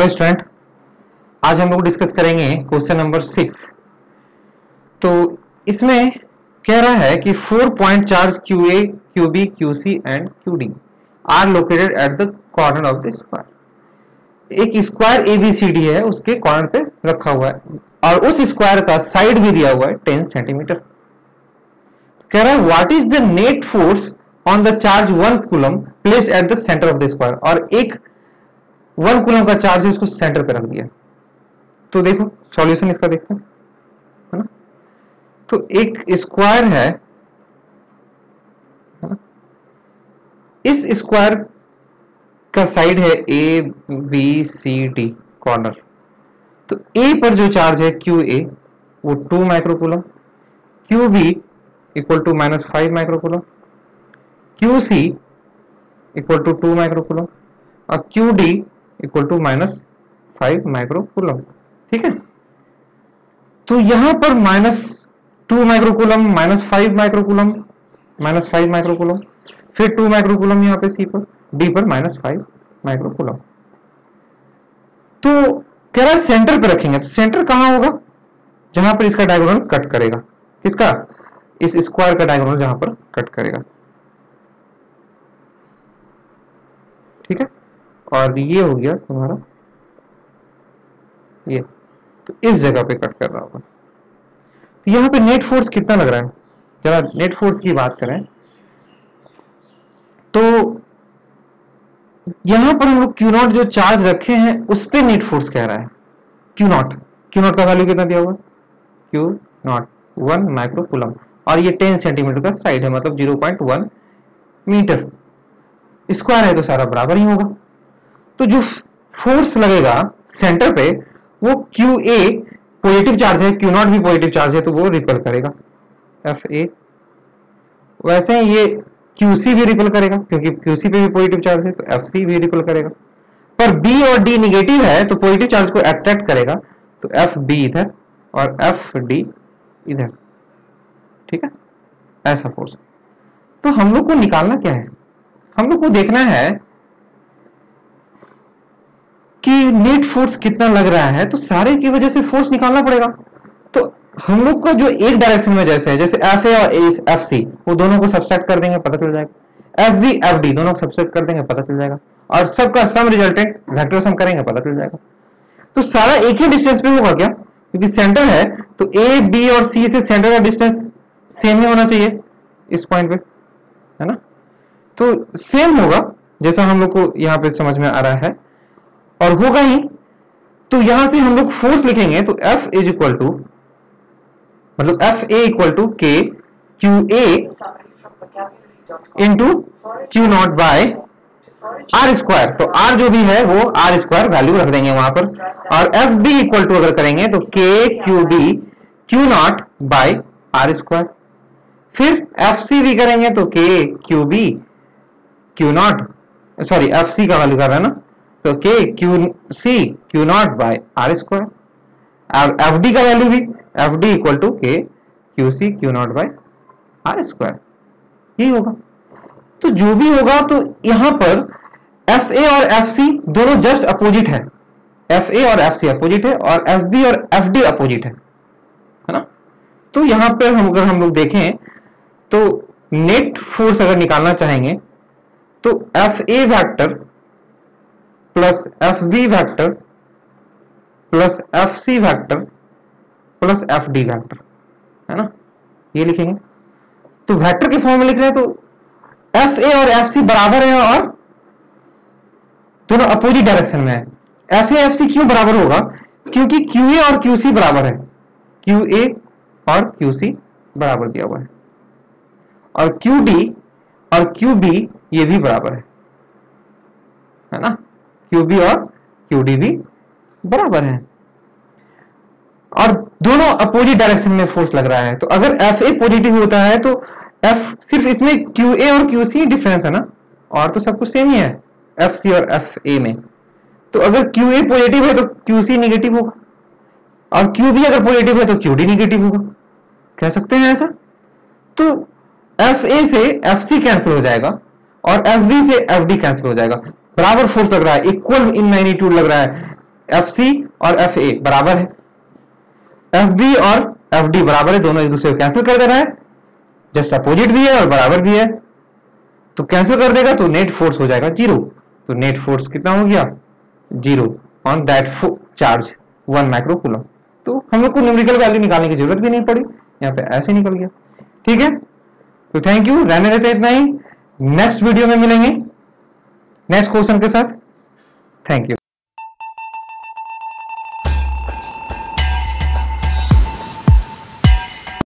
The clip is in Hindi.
हेलो स्टूडेंट, आज हम लोग डिस्कस करेंगे क्वेश्चन नंबर 6। तो इसमें कह रहा है कि 4 point charge QA, QB, QC and QD are located at the corner of the square. एक स्क्वायर ABCD है, उसके कॉर्नर पे रखा हुआ है और उस स्क्वायर का साइड भी दिया हुआ है 10 सेंटीमीटर। कह रहा है what is the net force on the charge 1 coulomb placed at the centre of the square. और एक 1 कूलम का चार्ज है, उसको सेंटर पे रख दिया। तो देखो सॉल्यूशन इसका देखते हैं, है ना। तो एक स्क्वायर है ना? इस स्क्वायर का साइड है ABCD कॉर्नर। तो A पर जो चार्ज है QA वो 2 microcoulomb, QB equal to -5 microcoulomb, QC equal to 2 microcoulomb और QD इक्वल टू -5 माइक्रोकूलम। ठीक है, तो यहां पर -2 माइक्रोकूलम, -5 माइक्रोकूलम, -5 माइक्रोकूलम, फिर 2 माइक्रोकूलम यहाँ पे C पर, D पर -5 माइक्रोकूलम। तो कह रहा है सेंटर पे रखेंगे, तो सेंटर कहां होगा? जहां पर इसका डायगोनल कट करेगा। किसका? इस स्क्वायर का डायगोनल जहां पर कट करेगा। ठीक है, और ये हो गया तुम्हारा ये, तो इस जगह पे कट कर रहा होगा। तो यहां पे नेट फोर्स कितना लग रहा है? जरा नेट फोर्स की बात करें तो यहां पर हम लोग Q0 जो चार्ज रखे हैं उस पे नेट फोर्स कह रहा है। Q0 का वैल्यू कितना दिया हुआ? Q0 1 माइक्रोकूलम और ये 10 सेंटीमीटर का साइड है, मतलब 0.1 मीटर। स्क्वायर है तो सारा बराबर ही होगा। तो जो फोर्स लगेगा सेंटर पे वो QA पॉजिटिव चार्ज है, Q0 भी पॉजिटिव चार्ज है, तो वो रिपल करेगा FA। वैसे ही ये QC भी रिपल करेगा क्योंकि QC पे भी पॉजिटिव चार्ज है, तो FC भी रिपल करेगा। पर B और D निगेटिव है तो पॉजिटिव चार्ज को अट्रैक्ट करेगा, तो FB इधर और FD इधर। ठीक है, ऐसा फोर्स। तो हम लोग को निकालना क्या है? हम लोग को देखना है कि नेट फोर्स कितना लग रहा है, तो सारे की वजह से फोर्स निकालना पड़ेगा। तो हम लोग को जो एक डायरेक्शन में जैसे है, जैसे FA और FC, वो दोनों को सबसेट कर देंगे, पता चल जाएगा। FB FD दोनों को सबसेट कर देंगे, पता चल जाएगा। और सबका सम रिजल्टेंट वेक्टर सम करेंगे, पता चल जाएगा। तो सारा एक ही डिस्टेंस पे होगा क्या? क्योंकि सेंटर है तो A, B और C से सेंटर का डिस्टेंस सेम ही होना चाहिए इस पॉइंट पे, है ना। तो सेम होगा जैसा हम लोग को यहाँ पे समझ में आ रहा है, और होगा ही। तो यहां से हम लोग फोर्स लिखेंगे तो F इज इक्वल टू, मतलब FA equal to K QA into Q0 by R square. तो R जो भी है वो R स्क्वायर वैल्यू रख देंगे वहां पर। और FB इक्वल टू अगर करेंगे तो K QB Q0 by R square. फिर FC भी करेंगे तो K QB Q0, sorry FC का वैल्यू कर रहा है ना, तो K QC Q0 by R square. और FD का वैल्यू भी FD equal to K QC Q0 by R square, यही होगा। तो जो भी होगा, तो यहां पर FA और FC दोनों जस्ट अपोजिट है। FA और FC अपोजिट है और FB और FD अपोजिट है ना। तो यहां पर अगर हम लोग देखें तो नेट फोर्स अगर निकालना चाहेंगे तो FA vector plus FB vector plus FC vector plus FD vector, है ना, ये लिखेंगे। तो वेक्टर के फॉर्म में लिख रहे हैं तो FA और FC बराबर है और दोनों अपोजिट डायरेक्शन में है। FA FC क्यों बराबर होगा? क्योंकि QA और QC बराबर है, QA और QC बराबर दिया हुआ है, और QD और QB ये भी बराबर है ना। QB और QD भी बराबर है और दोनों अपोजिट डायरेक्शन में फोर्स लग रहा है। तो अगर FA पॉजिटिव होता है तो F, सिर्फ इसमें QA और QC डिफरेंस है ना, और तो सब कुछ सेम ही है FC और FA में। तो अगर QA पॉजिटिव है तो QC नेगेटिव होगा, और QB अगर पॉजिटिव है तो QD नेगेटिव होगा। कह सकते हैं ऐसा। तो FA से FC कैंसिल हो जाएगा और FB से FD कैंसिल हो जाएगा। बराबर फोर्स लग रहा है, इक्वल इन मैग्नीट्यूड लग रहा है, FC और FA बराबर है, FB और FD बराबर है, दोनों एक दूसरे को कैंसिल कर दे रहा है, जस्ट अपोजिट भी है और बराबर भी है, तो कैंसिल कर देगा तो नेट फोर्स हो जाएगा 0। तो नेट फोर्स कितना हो गया 0 on that charge 1 micro coulomb. तो हम लोग को न्यूमेरिकल वैल्यू निकालने की जरूरत भी नहीं पड़ी, यहाँ पे ऐसे निकल गया। ठीक है, तो थैंक यू, रहने देते इतना ही, नेक्स्ट वीडियो में मिलेंगे नेक्स्ट क्वेश्चन के साथ। Thank you.